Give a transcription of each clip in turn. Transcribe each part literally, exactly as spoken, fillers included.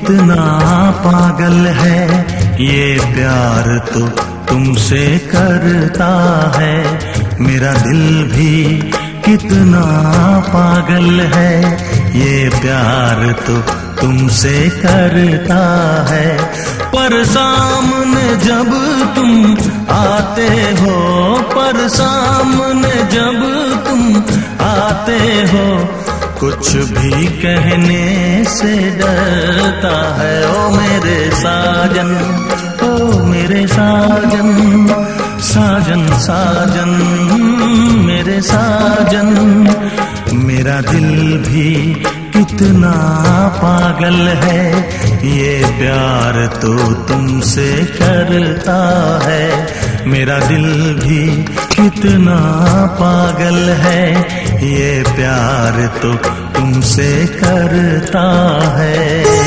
कितना पागल है ये प्यार तो तुमसे करता है। मेरा दिल भी कितना पागल है ये प्यार तो तुमसे करता है। पर सामने जब तुम आते हो, पर सामने जब तुम आते हो, कुछ भी कहने से डरता है। ओ मेरे साजन, ओ मेरे साजन, साजन साजन मेरे साजन। मेरा दिल भी कितना पागल है ये प्यार तो तुमसे करता है। मेरा दिल भी कितना पागल है ये प्यार तो तुमसे करता है।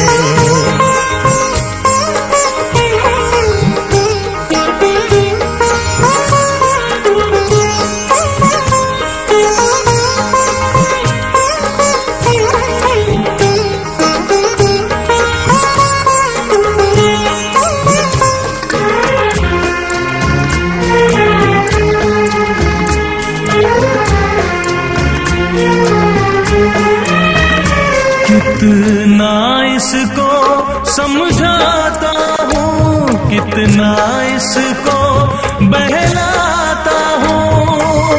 कितना इसको समझाता हूँ, कितना इसको बहलाता हूँ,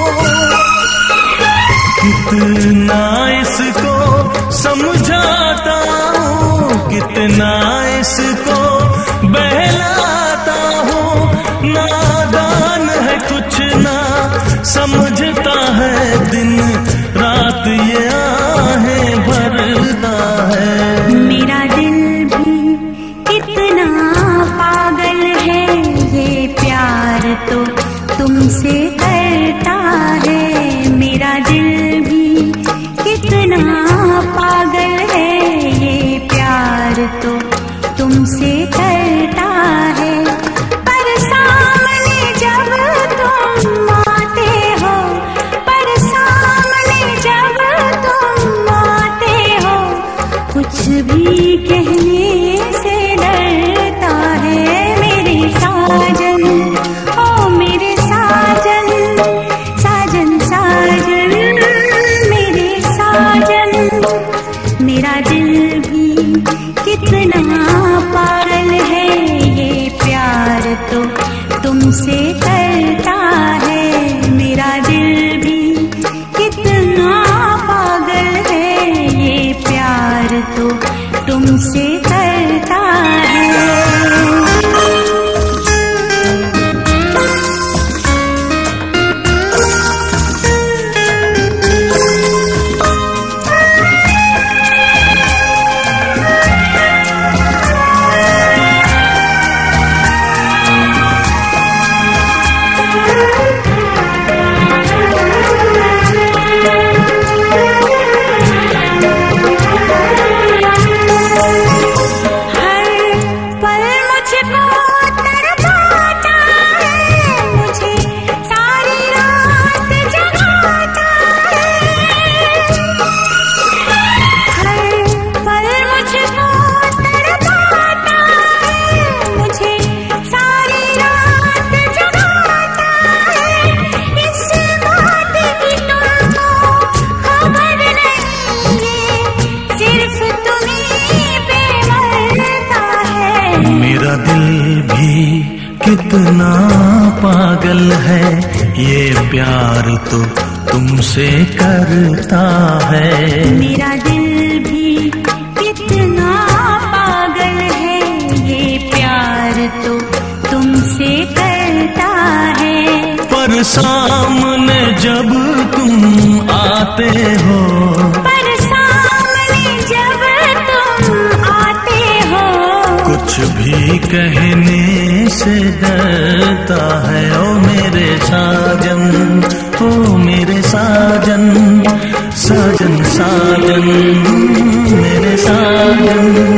कितना इसको समझाता हूँ, कितना इसको बहलाता हूँ। नादान है कुछ ना समझता है, दिन रात ये आहें भरता है। मेरा दिल भी कितना पागल है ये प्यार तो तुमसे करता है। मेरा दिल भी कितना पागल है ये प्यार तो तुमसे करता है। पर सामने जब तुम आते हो, पर सामने जब तुम आते हो, कुछ भी कहने से डरता है। मेरे साजन, ओ मेरे साजन, साजन साजन मेरे साजन। मेरा दिल भी कितना पागल है ये प्यार तो तुमसे करता है। मेरा दिल भी कितना पागल है ये प्यार तो तुमसे करता है। मेरा दिल भी कितना पागल है ये प्यार तो तुमसे करता है। मेरा दिल भी कितना पागल है ये प्यार तो तुमसे करता है। पर सामने जब तुम आते हो, पर सामने जब तुम आते हो, कुछ भी कहने से डरता है। ओ मेरे साजन, ओ मेरे साजन, साजन साजन मेरे साजन।